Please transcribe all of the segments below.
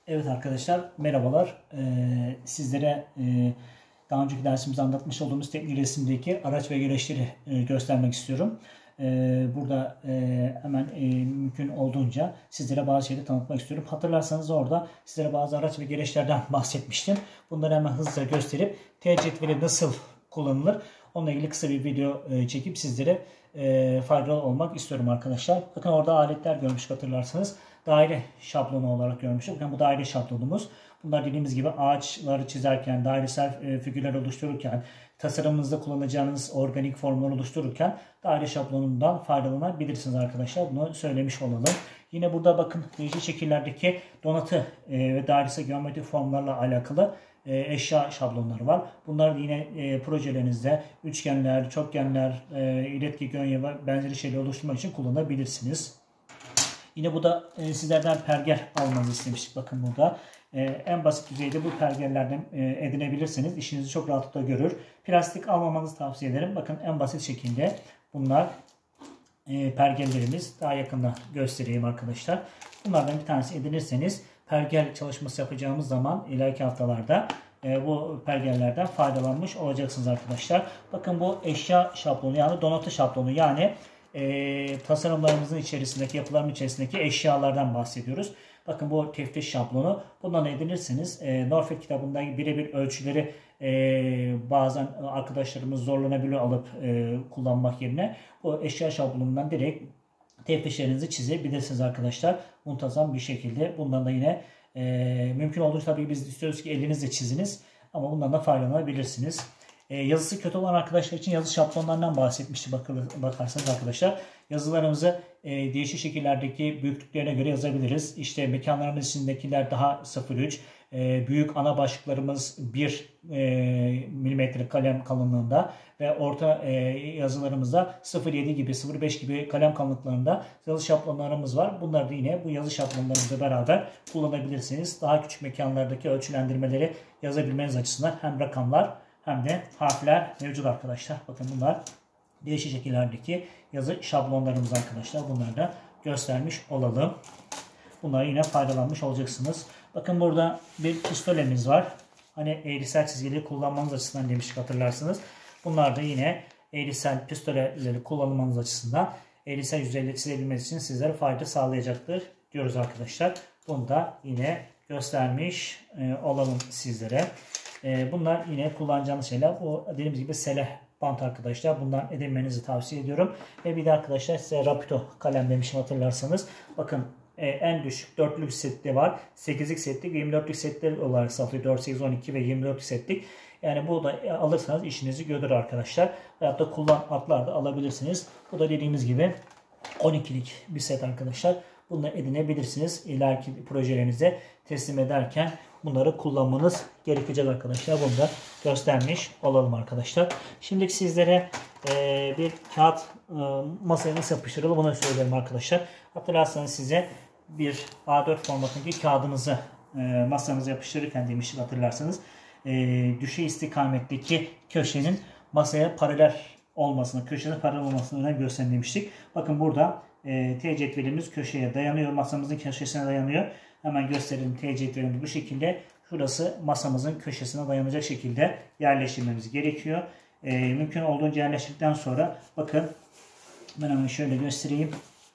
Evet arkadaşlar, merhabalar. Sizlere daha önceki dersimizde anlatmış olduğumuz teknik resimdeki araç ve gereçleri göstermek istiyorum. Burada hemen mümkün olduğunca sizlere bazı şeyleri tanıtmak istiyorum. Hatırlarsanız orada sizlere bazı araç ve gereçlerden bahsetmiştim. Bunları hemen hızlıca gösterip T cetveli nasıl kullanılır onunla ilgili kısa bir video çekip sizlere faydalı olmak istiyorum arkadaşlar. Bakın orada aletler görmüştük hatırlarsanız. Daire şablonu olarak görmüştük. Bakın bu daire şablonumuz. Bunlar dediğimiz gibi ağaçları çizerken, dairesel figürler oluştururken, tasarımınızda kullanacağınız organik formları oluştururken daire şablonundan faydalanabilirsiniz arkadaşlar. Bunu söylemiş olalım. Yine burada bakın değişik şekillerdeki donatı ve dairesel geometrik formlarla alakalı eşya şablonları var. Bunlar yine projelerinizde üçgenler, çokgenler, iletki, gönye ve benzeri şeyler oluşturmak için kullanabilirsiniz. Yine bu da sizlerden pergel almanızı istemiştik. Bakın burada en basit düzeyde bu pergellerden edinebilirsiniz. İşinizi çok rahatlıkla görür. Plastik almamanızı tavsiye ederim. Bakın en basit şekilde bunlar pergellerimiz. Daha yakında göstereyim arkadaşlar. Bunlardan bir tanesi edinirseniz pergel çalışması yapacağımız zaman ileriki haftalarda bu pergellerden faydalanmış olacaksınız arkadaşlar. Bakın bu eşya şablonu yani donatı şablonu yani tasarımlarımızın içerisindeki, yapıların içerisindeki eşyalardan bahsediyoruz. Bakın bu teftiş şablonu. Bundan edinirseniz Norfolk kitabında birebir ölçüleri bazen arkadaşlarımız zorlanabiliyor alıp kullanmak yerine bu eşya şablonundan direkt teftişlerinizi çizebilirsiniz arkadaşlar. Muntazam bir şekilde. Bundan da yine mümkün olduğunca tabii biz istiyoruz ki elinizle çiziniz ama bundan da faydalanabilirsiniz. Yazısı kötü olan arkadaşlar için yazı şablonlarından bahsetmişti bakarsanız arkadaşlar. Yazılarımızı değişik şekillerdeki büyüklüklerine göre yazabiliriz. İşte mekanlarımız içindekiler daha 0,3, büyük ana başlıklarımız 1 milimetre kalem kalınlığında ve orta yazılarımızda 0,7 gibi 0,5 gibi kalem kalınlıklarında yazı şablonlarımız var. Bunları da yine bu yazı şablonlarımızla beraber kullanabilirsiniz. Daha küçük mekanlardaki ölçülendirmeleri yazabilmeniz açısından hem rakamlar hem de harfler mevcut arkadaşlar. Bakın bunlar değişik şekillerdeki yazı şablonlarımız arkadaşlar. Bunları da göstermiş olalım. Bunlara yine faydalanmış olacaksınız. Bakın burada bir pistolemiz var. Hani eğrisel çizgileri kullanmanız açısından demiştik hatırlarsınız. Bunlar da yine eğrisel pistoleleri kullanmanız açısından eğrisel yüzeyleri çizebilmeniz için sizlere fayda sağlayacaktır diyoruz arkadaşlar. Bunu da yine göstermiş olalım sizlere. Bunlar yine kullanacağınız şeyler. O dediğimiz gibi seleh bant arkadaşlar. Bundan edinmenizi tavsiye ediyorum. Ve bir de arkadaşlar size Rapido kalem demişim hatırlarsanız. Bakın en düşük 4'lük sette var. 8'lik setlik ve 24'lük setler olarak satılıyor. 4, 8, 12 ve 24'lük setlik. Yani bu da alırsanız işinizi görür arkadaşlar. Veyahut da kullan atlar da alabilirsiniz. Bu da dediğimiz gibi 12'lik bir set arkadaşlar. Bunları edinebilirsiniz. İleriki projelerinize teslim ederken bunları kullanmanız gerekecek arkadaşlar. Bunu da göstermiş olalım arkadaşlar. Şimdi sizlere bir kağıt masaya nasıl yapıştırılır bunu söyleyelim arkadaşlar. Hatırlarsanız size bir A4 formatındaki kağıdınızı masanıza yapıştırırken demiştik hatırlarsanız. Düşey istikametteki köşenin masaya paralel olmasını, köşenin paralel olmasını önem gösterin demiştik. Bakın burada T cetvelimiz köşeye dayanıyor. Masamızın köşesine dayanıyor. Hemen gösterelim T cetvelimiz bu şekilde. Şurası masamızın köşesine dayanacak şekilde yerleştirmemiz gerekiyor. Mümkün olduğunca yerleştirdikten sonra bakın ben hemen şöyle göstereyim.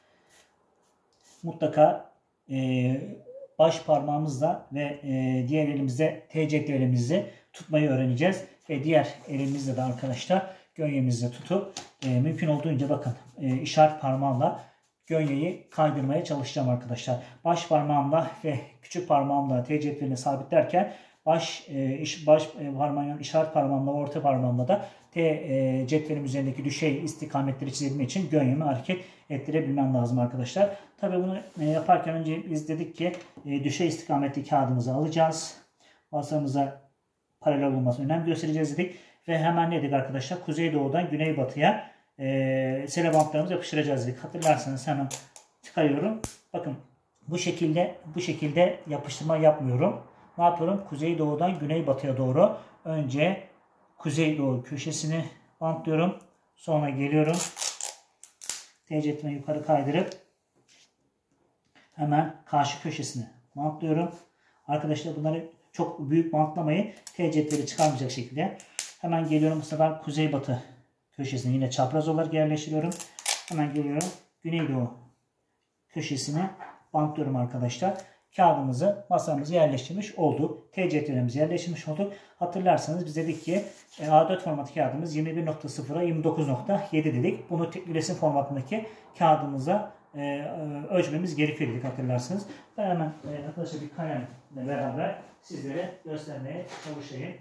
Mutlaka baş parmağımızla ve diğer elimizde T cetvelimizi tutmayı öğreneceğiz. Ve diğer elimizle de arkadaşlar gönyemizi tutup mümkün olduğunca bakın işaret parmağımla gönyeyi kaydırmaya çalışacağım arkadaşlar. Baş parmağımla ve küçük parmağımla T cetvelini sabitlerken baş parmağım, işaret parmağımla ve orta parmağımla da T cetvelim üzerindeki düşey istikametleri çizebilmek için gönyemi hareket ettirebilmem lazım arkadaşlar. Tabi bunu yaparken önce biz dedik ki düşey istikametli kağıdımızı alacağız. Masamıza paralel olmasına önem göstereceğiz dedik. Ve hemen ne dedik arkadaşlar? Kuzeydoğudan güneybatıya sele bantlarımızı yapıştıracağız dedik. Hatırlarsanız hemen çıkarıyorum. Bakın bu şekilde yapıştırma yapmıyorum. Ne yapıyorum? Kuzeydoğudan güneybatıya doğru önce kuzeydoğu köşesini bantlıyorum. Sonra geliyorum. T cetvelini yukarı kaydırıp hemen karşı köşesini bantlıyorum. Arkadaşlar bunları çok büyük bantlamayı TC'leri çıkarmayacak şekilde. Hemen geliyorum bu sefer kuzeybatı köşesine yine çapraz olarak yerleştiriyorum. Hemen geliyorum güneydoğu köşesine bantlıyorum arkadaşlar. Kağıdımızı, masamızı yerleştirmiş olduk. TC'lerimizi yerleştirmiş olduk. Hatırlarsanız biz dedik ki A4 formatı kağıdımız 21.0'a 29.7 dedik. Bunu tek bir resim formatındaki kağıdımıza ölçmemiz gerekiyor dedik hatırlarsanız. Ben hemen arkadaşlar bir kalemle beraber sizlere göstermeye çalışayım.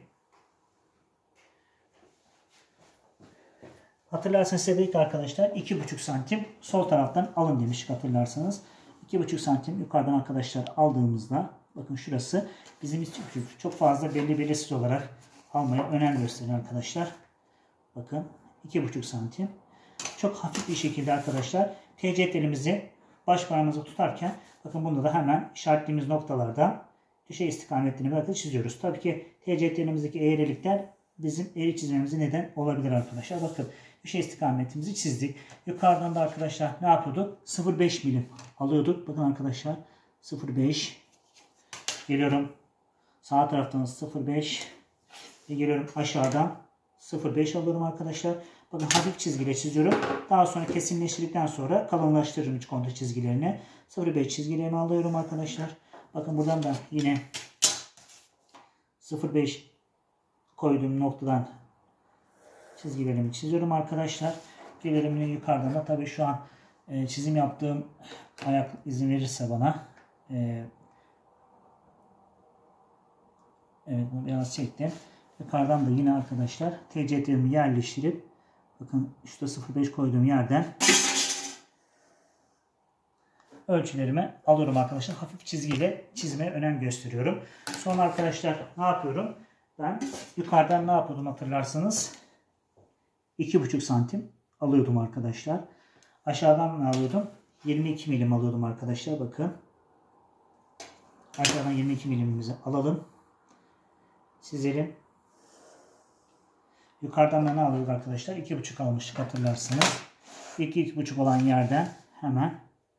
Hatırlarsanız size dedik arkadaşlar 2,5 santim sol taraftan alın demiştik hatırlarsanız. 2,5 santim yukarıdan arkadaşlar aldığımızda bakın şurası bizim için çok fazla belirsiz olarak almaya önem gösterin arkadaşlar. Bakın 2,5 santim. Çok hafif bir şekilde arkadaşlar TC telimizi baş parmağımıza tutarken bakın bunda da hemen işaretlediğimiz noktalarda düşey istikametlerini bakın çiziyoruz. Tabii ki TC telimizdeki eğrilikler bizim eğri çizmemize neden olabilir arkadaşlar. Bakın düşey istikametimizi çizdik. Yukarıdan da arkadaşlar ne yapıyorduk? 0,5 milim alıyorduk. Bakın arkadaşlar 0,5 geliyorum sağ taraftan 0,5 ve geliyorum aşağıdan 0,5 alıyorum arkadaşlar. Bakın hafif çizgiyle çiziyorum. Daha sonra kesinleştirdikten sonra kalınlaştırırım iç kontrol çizgilerini. 0,5 çizgilerimi alıyorum arkadaşlar. Bakın buradan da yine 0,5 koyduğum noktadan çizgilerimi çiziyorum arkadaşlar. Gelirim yine yukarıdan da tabii şu an çizim yaptığım ayak izin verirse bana. Evet bunu biraz çektim. Yukarıdan da yine arkadaşlar TC'lerimi yerleştirip bakın üstte 0,5 koyduğum yerden ölçülerimi alıyorum arkadaşlar. Hafif çizgiyle çizmeye önem gösteriyorum. Sonra arkadaşlar ne yapıyorum? Ben yukarıdan ne yapıyordum hatırlarsanız 2,5 santim alıyordum arkadaşlar. Aşağıdan ne alıyordum? 22 milim alıyordum arkadaşlar. Bakın. Aşağıdan 22 milimimizi alalım. Çizelim. Yukarıdan da ne alıyorduk arkadaşlar? 2,5 almıştık hatırlarsınız. 2,5 olan yerden hemen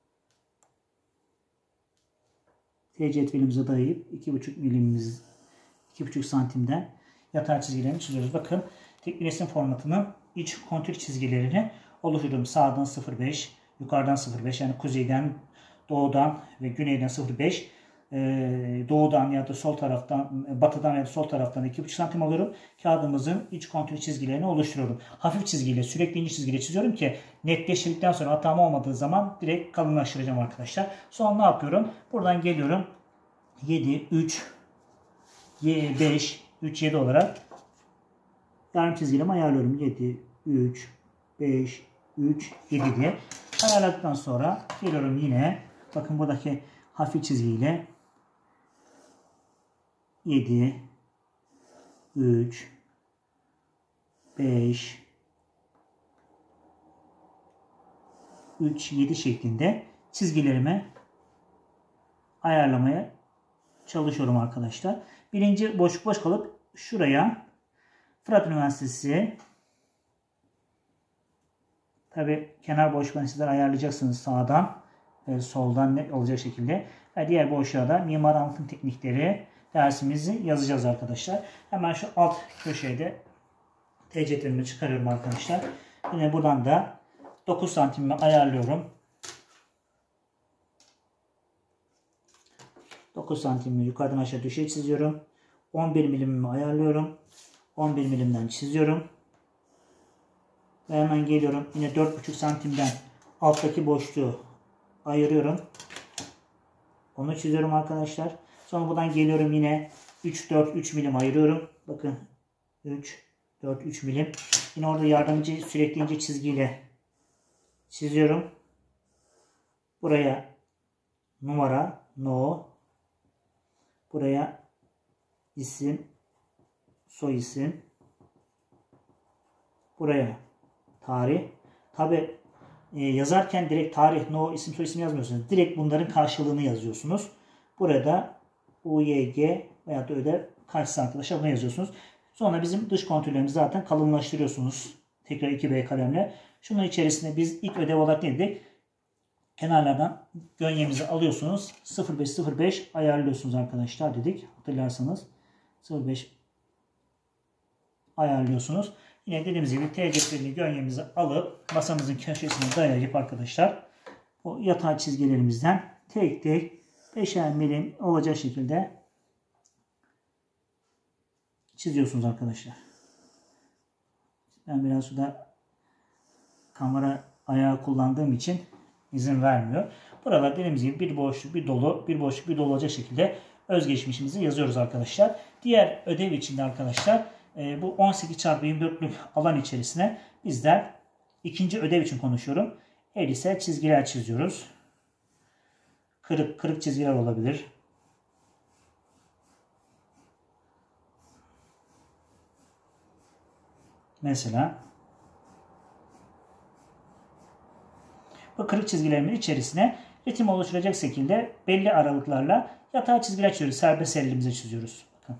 TC dayayıp 2,5 milimimiz 2,5 santimden yatay çizgilerini çiziyoruz. Bakın tek bir resim formatının iç kontür çizgilerini oluşturuyorum. Sağdan 0,5, yukarıdan 0,5 yani kuzeyden, doğudan ve güneyden 0,5, doğudan ya da sol taraftan, batıdan ya da sol taraftan 2,5 santim alıyorum. Kağıdımızın iç kontür çizgilerini oluşturuyorum. Hafif çizgiyle, sürekli ince çizgiyle çiziyorum ki netleştirdikten sonra hatam olmadığı zaman direkt kalınlaştıracağım arkadaşlar. Sonra ne yapıyorum? Buradan geliyorum. 7, 3, 5, 3, 7 olarak yarım çizgilerimi ayarlıyorum. 7, 3, 5, 3, 7 diye. Ayarladıktan sonra geliyorum yine. Bakın buradaki hafif çizgiyle 7, 3, 5, 3, 7 şeklinde çizgilerimi ayarlamaya çalışıyorum arkadaşlar. Birinci boşluk boş kalıp şuraya Fırat Üniversitesi, tabi kenar boşluklarını sizler ayarlayacaksınız sağdan ve soldan net olacak şekilde. Ve diğer boşluğa da mimari anlatım teknikleri dersimizi yazacağız arkadaşlar. Hemen şu alt köşede TC'lerimi çıkarıyorum arkadaşlar. Yine buradan da 9 santimimi ayarlıyorum. 9 santimimi yukarıdan aşağı düşey çiziyorum. 11 milimimi ayarlıyorum. 11 milimden çiziyorum. Ve hemen geliyorum. Yine 4,5 santimden alttaki boşluğu ayırıyorum. Onu çiziyorum arkadaşlar. Sonra buradan geliyorum yine 3, 4, 3 milim ayırıyorum. Bakın 3, 4, 3 milim. Yine orada yardımcı sürekli ince çizgiyle çiziyorum. Buraya numara, no. Buraya isim, soy isim. Buraya tarih. Tabi yazarken direkt tarih, no, isim, soy isim yazmıyorsunuz. Direkt bunların karşılığını yazıyorsunuz. Burada UYG veya da ödev kaçsa arkadaşlar bunu yazıyorsunuz. Sonra bizim dış kontrollerimizi zaten kalınlaştırıyorsunuz. Tekrar 2B kalemle. Şunun içerisinde biz ilk ödev olarak ne dedik? kenarlardan gönyemizi alıyorsunuz. 0,5 ayarlıyorsunuz arkadaşlar dedik. Hatırlarsanız 0,5 ayarlıyorsunuz. Yine dediğimiz gibi T cetvelini gönyemizi alıp masamızın köşesine dayayıp arkadaşlar bu yatay çizgilerimizden tek tek 5'er milim olacak şekilde çiziyorsunuz arkadaşlar. Ben biraz da kamera ayağı kullandığım için izin vermiyor. Buralar dediğimiz gibi bir boşluk bir dolu, bir boşluk bir dolu olacak şekilde özgeçmişimizi yazıyoruz arkadaşlar. Diğer ödev içinde arkadaşlar bu 18x24'lük alan içerisine bizler ikinci ödev için konuşuyorum. Eğrisel çizgiler çiziyoruz. Kırık çizgiler olabilir. Mesela bu kırık çizgilerimin içerisine ritim oluşturacak şekilde belli aralıklarla yatay çizgiler çiziyoruz. Serbest elimizle çiziyoruz. Bakın.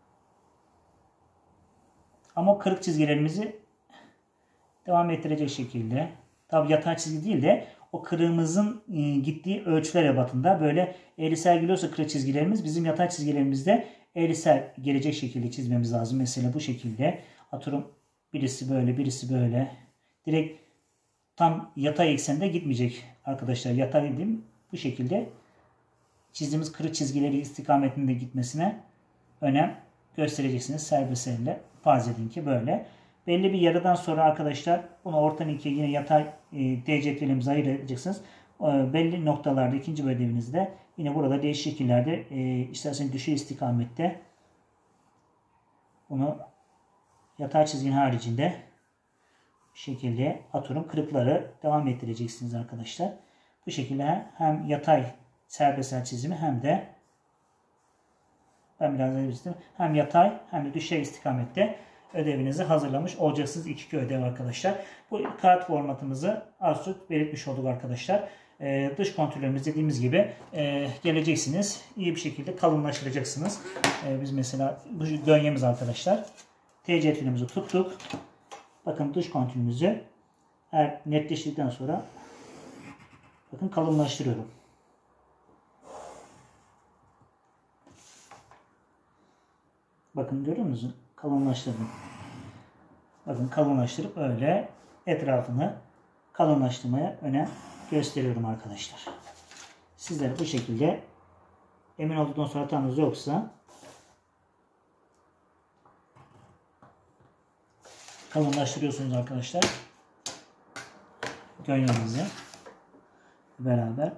Ama o kırık çizgilerimizi devam ettirecek şekilde, tabi yatay çizgi değil de o kırığımızın gittiği ölçüler ebatında böyle eğrisel geliyorsa kırık çizgilerimiz, bizim yatay çizgilerimizde eğrisel gelecek şekilde çizmemiz lazım. Mesela bu şekilde atıyorum, birisi böyle, birisi böyle. Direkt tam yatay eksende gitmeyecek arkadaşlar. Yatay dediğim bu şekilde çizdiğimiz kırık çizgileri istikametinde gitmesine önem göstereceksiniz. Serbest elle farz edin ki böyle. Belli bir yarıdan sonra arkadaşlar bunu ortadan ikiye yine yatay D cetvelimize ayıracaksınız. Belli noktalarda ikinci ödevinizde yine burada değişik şekillerde isterseniz düşey istikamette bunu yatay çizginin haricinde şekilde atıyorum kırıkları devam ettireceksiniz arkadaşlar. Bu şekilde hem yatay serbest çizimi hem de ben biraz daha hem yatay hem de düşey istikamette ödevinizi hazırlamış olacaksınız. 2 ödev arkadaşlar. Bu kağıt formatımızı az çok belirtmiş olduk arkadaşlar. Dış kontürlerimiz dediğimiz gibi geleceksiniz. İyi bir şekilde kalınlaştıracaksınız. Biz mesela bu gönyemiz arkadaşlar. T cetvelimizi tuttuk. Bakın dış kontürümüzü netleştirdikten sonra bakın kalınlaştırıyorum. Bakın görüyor musunuz? Kalınlaştırdım. Bakın kalınlaştırıp öyle etrafını kalınlaştırmaya önem gösteriyorum arkadaşlar. Sizler bu şekilde emin olduktan sonra hatanız yoksa kalınlaştırıyorsunuz arkadaşlar. Gönyemizi beraber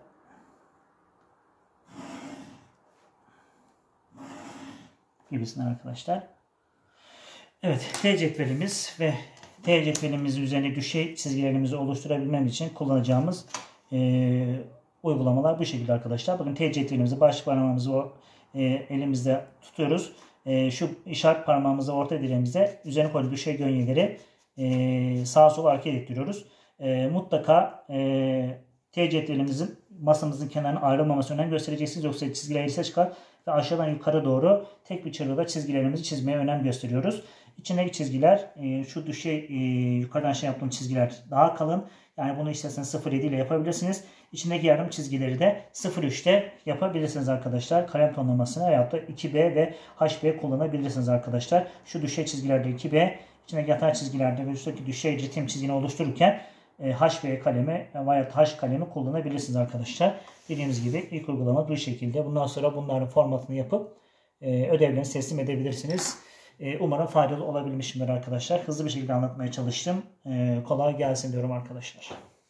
gibisinden arkadaşlar. Evet, T cetvelimiz ve T cetvelimizin üzerine düşey çizgilerimizi oluşturabilmem için kullanacağımız uygulamalar bu şekilde arkadaşlar. Bakın T cetvelimizi baş parmağımızı elimizde tutuyoruz. Şu işaret parmağımızı orta direğimizde üzerine koyduğumuz düşey gönyeleri sağa sola hareket ettiriyoruz. Mutlaka T cetvelimizin masamızın kenarına ayrılmaması önem göstereceksiniz. Yoksa çizgiler ise çıkar ve aşağıdan yukarı doğru tek bir çırpıda çizgilerimizi çizmeye önem gösteriyoruz. İçindeki çizgiler şu düşey yukarıdan yaptığım çizgiler daha kalın. Yani bunu isterseniz 0,7 ile yapabilirsiniz. İçindeki yarım çizgileri de 0,3'te yapabilirsiniz arkadaşlar. Kalem tonlamasına veyahut da 2B ve HB kullanabilirsiniz arkadaşlar. Şu düşey çizgilerde 2B, içindeki yatay çizgilerde ve üstteki düşey ritim çizgini oluştururken HB kalemi veya H kalemi kullanabilirsiniz arkadaşlar. Dediğimiz gibi ilk uygulama bu şekilde. Bundan sonra bunların formatını yapıp ödevlerini teslim edebilirsiniz. Umarım faydalı olabilmişimdir arkadaşlar. Hızlı bir şekilde anlatmaya çalıştım. Kolay gelsin diyorum arkadaşlar.